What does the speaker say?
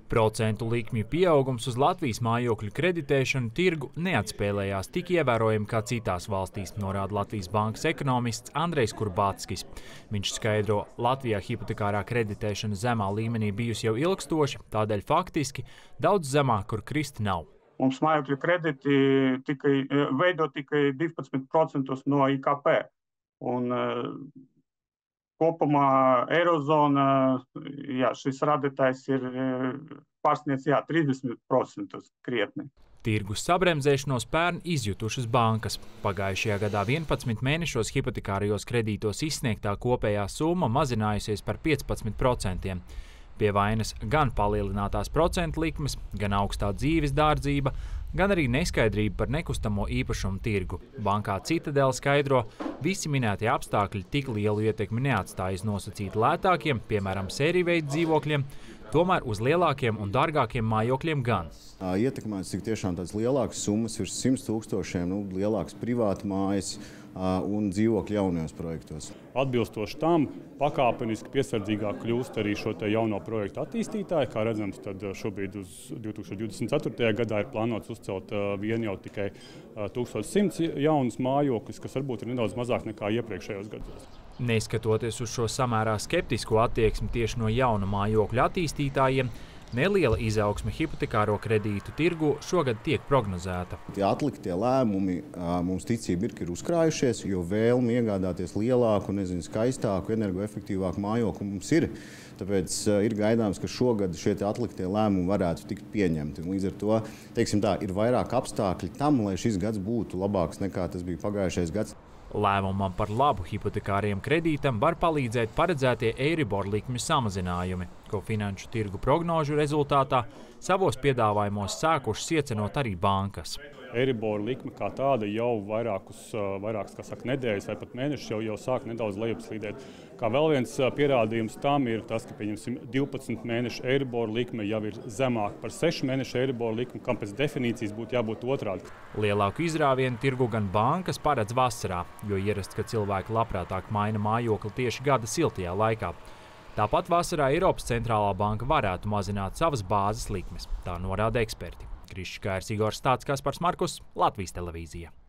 Procentu likmju pieaugums uz Latvijas mājokļu kreditēšanu tirgu neatspēlējās tik ievērojami kā citās valstīs, norāda Latvijas bankas ekonomists Andrejs Kurbāckis. Viņš skaidro, Latvijā hipotekārā kreditēšana zemā līmenī bijusi jau ilgstoši, tādēļ faktiski daudz zemāk, kur krist nav. Mums mājokļu krediti veido tikai 12% no IKP. Un kopumā Eirozona, šis rādītājs ir pārsniedz 30% krietni. Tirgus sabremzēšanos pērn izjutušas bankas. Pagājušajā gadā 11 mēnešos hipotekārajos kredītos izsniegtā kopējā summa mazinājusies par 15%. Pie vainas gan palielinātās procentu likmes, gan augstā dzīves dārdzība, gan arī neskaidrība par nekustamo īpašumu tirgu. Bankā Citadele skaidro, visi minētie apstākļi tik lielu ietekmi neatstājas nosacīt lētākiem, piemēram, sērijveida dzīvokļiem, tomēr uz lielākiem un dārgākiem mājokļiem gan. Ietekmēs cik tiešām tāds lielākas summas virs 100 000, lielākas privāta mājas un dzīvokļi jaunajos projektos. Atbilstoši tam pakāpeniski piesardzīgāk kļūst arī šo jauno projektu attīstītāji. Kā redzams, tad šobrīd uz 2024. gadā ir plānots uzcelt vien jau tikai 1100 jaunus mājokļus, kas varbūt ir nedaudz mazāk nekā iepriekšējos gados. Neskatoties uz šo samērā skeptisko attieksmi tieši no jaunu mājokļu attīstītājiem, neliela izaugsme hipotekāro kredītu tirgu šogad tiek prognozēta. Tie atliktie lēmumi mums ticība ir uzkrājušies, jo vēlme iegādāties lielāku, skaistāku, energoefektīvāku mājokli mums ir. Tāpēc ir gaidāms, ka šogad šie atliktie lēmumi varētu tikt pieņemti. Līdz ar to, ir vairāk apstākļi tam, lai šis gads būtu labāks nekā tas bija pagājušais gads. Lēmumam par labu hipotekāriem kredītam var palīdzēt paredzētie Eiribor likmju samazinājumi, ko finanšu tirgu prognožu rezultātā savos piedāvājumos sākušas iecenot arī bankas. Eiribor likme kā tāda jau vairākas nedēļas vai pat mēnešus jau sāk nedaudz lejupslīdēt. Kā vēl viens pierādījums tam ir tas, ka 12 mēnešu Eiribor likme jau ir zemāka par 6 mēnešu Eiribor likmi, kam pēc definīcijas būtu jābūt otrādi. Lielāku izrāvienu tirgu gan bankas paredz vasarā, jo ierasts, ka cilvēki labprātāk maina mājokli tieši gada siltajā laikā. Tāpat vasarā Eiropas centrālā banka varētu mazināt savas bāzes likmes, tā norāda eksperti. Krišs Kārs, Igors Stāts, Kaspars Markus, Latvijas televīzija.